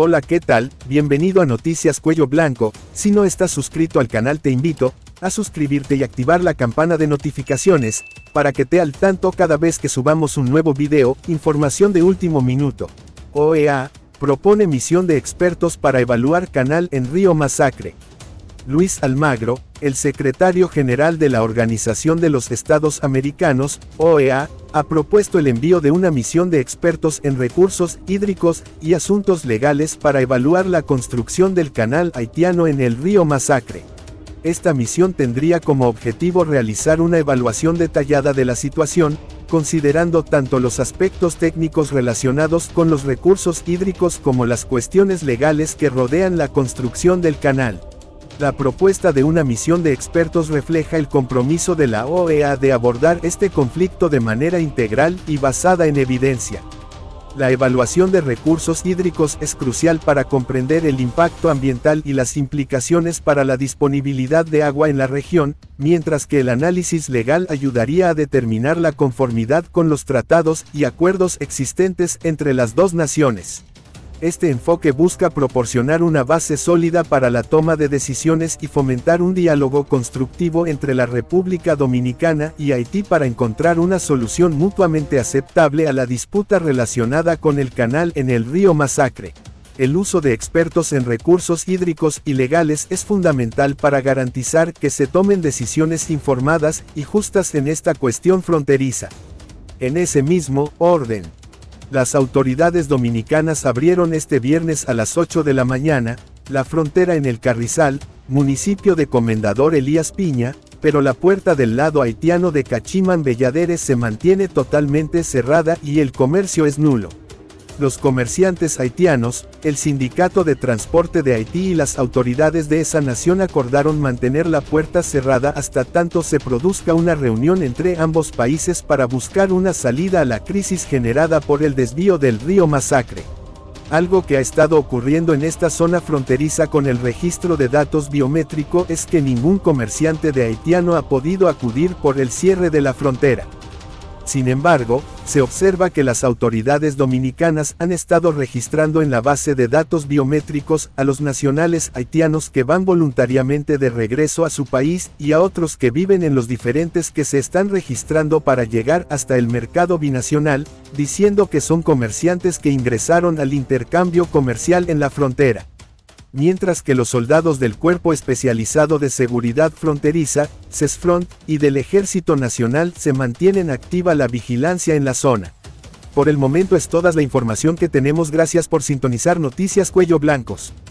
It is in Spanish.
Hola, ¿qué tal? Bienvenido a Noticias Cuello Blanco. Si no estás suscrito al canal, te invito a suscribirte y activar la campana de notificaciones, para que te al tanto cada vez que subamos un nuevo video. Información de último minuto. OEA propone misión de expertos para evaluar canal en Río Masacre. Luis Almagro, el secretario general de la Organización de los Estados Americanos, OEA, ha propuesto el envío de una misión de expertos en recursos hídricos y asuntos legales para evaluar la construcción del canal haitiano en el río Masacre. Esta misión tendría como objetivo realizar una evaluación detallada de la situación, considerando tanto los aspectos técnicos relacionados con los recursos hídricos como las cuestiones legales que rodean la construcción del canal. La propuesta de una misión de expertos refleja el compromiso de la OEA de abordar este conflicto de manera integral y basada en evidencia. La evaluación de recursos hídricos es crucial para comprender el impacto ambiental y las implicaciones para la disponibilidad de agua en la región, mientras que el análisis legal ayudaría a determinar la conformidad con los tratados y acuerdos existentes entre las dos naciones. Este enfoque busca proporcionar una base sólida para la toma de decisiones y fomentar un diálogo constructivo entre la República Dominicana y Haití para encontrar una solución mutuamente aceptable a la disputa relacionada con el canal en el río Masacre. El uso de expertos en recursos hídricos y legales es fundamental para garantizar que se tomen decisiones informadas y justas en esta cuestión fronteriza. En ese mismo orden, las autoridades dominicanas abrieron este viernes a las 8 de la mañana, la frontera en el Carrizal, municipio de Comendador Elías Piña, pero la puerta del lado haitiano de Cachimán Belladares se mantiene totalmente cerrada y el comercio es nulo. Los comerciantes haitianos, el Sindicato de Transporte de Haití y las autoridades de esa nación acordaron mantener la puerta cerrada hasta tanto se produzca una reunión entre ambos países para buscar una salida a la crisis generada por el desvío del río Masacre. Algo que ha estado ocurriendo en esta zona fronteriza con el registro de datos biométrico es que ningún comerciante de haitiano ha podido acudir por el cierre de la frontera. Sin embargo, se observa que las autoridades dominicanas han estado registrando en la base de datos biométricos a los nacionales haitianos que van voluntariamente de regreso a su país y a otros que viven en los diferentes que se están registrando para llegar hasta el mercado binacional, diciendo que son comerciantes que ingresaron al intercambio comercial en la frontera. Mientras que los soldados del Cuerpo Especializado de Seguridad Fronteriza, CESFRONT, y del Ejército Nacional se mantienen activa la vigilancia en la zona. Por el momento es toda la información que tenemos. Gracias por sintonizar Noticias Cuello Blancos.